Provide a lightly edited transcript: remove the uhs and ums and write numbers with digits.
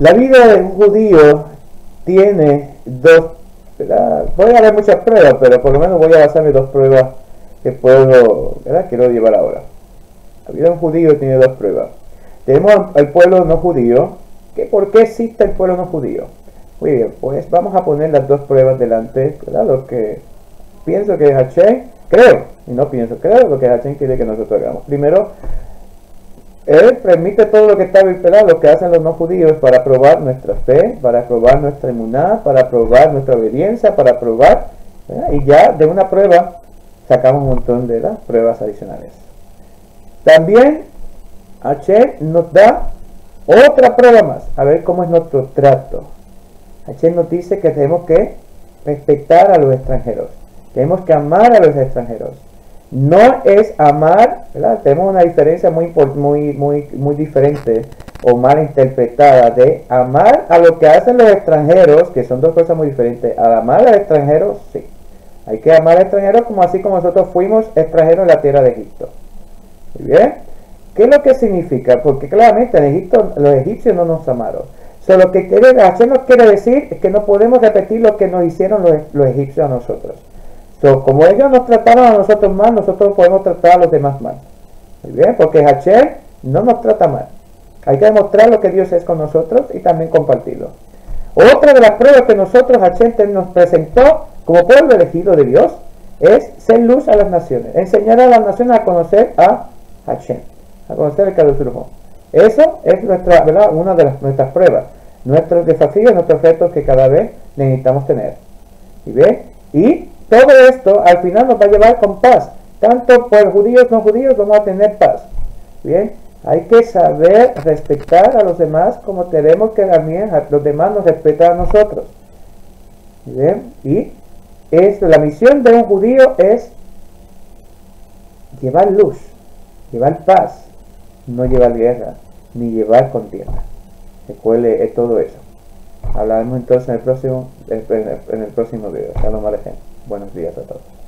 La vida de un judío tiene dos, ¿verdad? Voy a dar muchas pruebas, pero por lo menos voy a basarme en dos pruebas que quiero llevar ahora. La vida de un judío tiene dos pruebas. Tenemos al pueblo no judío. ¿Por qué existe el pueblo no judío? Muy bien, pues vamos a poner las dos pruebas delante, ¿verdad? Lo que pienso que Hashem, creo lo que Hashem quiere que nosotros hagamos. Primero, Él permite todo lo que está ¿verdad? Lo que hacen los no judíos para probar nuestra fe, para probar nuestra inmunidad, para probar nuestra obediencia, para probar, ¿verdad? Y ya de una prueba sacamos un montón de pruebas adicionales. También Hashem nos da otra prueba más, a ver cómo es nuestro trato. Hashem nos dice que tenemos que respetar a los extranjeros, tenemos que amar a los extranjeros. No es amar, ¿verdad? Tenemos una diferencia muy diferente o mal interpretada de amar a lo que hacen los extranjeros, que son dos cosas muy diferentes. Al amar al extranjero, sí. Hay que amar al extranjero como así como nosotros fuimos extranjeros en la tierra de Egipto. Muy bien. ¿Qué es lo que significa? Porque claramente en Egipto los egipcios no nos amaron. Lo que Hashem nos quiere decir es que no podemos repetir lo que nos hicieron los egipcios a nosotros. Como ellos nos trataron a nosotros mal, nosotros podemos tratar a los demás mal. Muy bien, porque Hashem no nos trata mal. Hay que demostrar lo que Dios es con nosotros y también compartirlo. Otra de las pruebas que nosotros Hashem nos presentó como pueblo elegido de Dios es ser luz a las naciones, enseñar a las naciones a conocer a Hashem, a conocer el Kadosh Baruj Hu. Eso es una de nuestras pruebas, nuestros desafíos, nuestros retos que cada vez necesitamos tener. ¿Sí ven? Y todo esto al final nos va a llevar con paz. Tanto por judíos no judíos vamos a tener paz. Bien, hay que saber respetar a los demás como tenemos que también los demás nos respetan a nosotros. Bien, y la misión de un judío es llevar luz, llevar paz, no llevar guerra, ni llevar contienda. Recuerde todo eso. Hablaremos entonces en el próximo video. Shalom Alejem. Buenos días a todos.